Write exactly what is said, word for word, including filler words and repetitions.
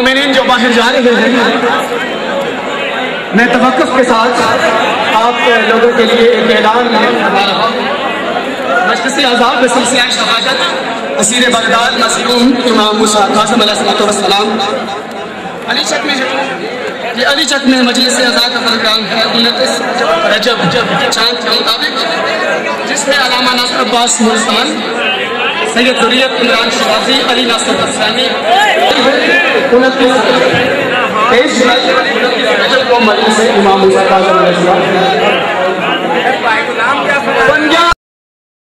मोमिनीन जो बाहर जा रहे हैं, मैं तवक्कुफ के साथ आप लोगों के लिए एक ऐलान करवा रहा हूँ। मजलिस आज़ाद में सिलसिला शहादत असीर बगदाद मज़लूम इमाम मूसा कासिम अलैहिस्सलाम अली चक में ये अली चक में मजलिस आज़ाद का प्रोग्राम है उनतीस रजब चांद के मुताबिक, जिसमें अल्लामा नासिर अब्बास मुल्तान, सैयद ज़ुरियत इमरान शिराज़ी, अली नासिर हसानी तेईस जुलाई रजब को मजलिस इमाम मूसा कासिम अलैहिस्सलाम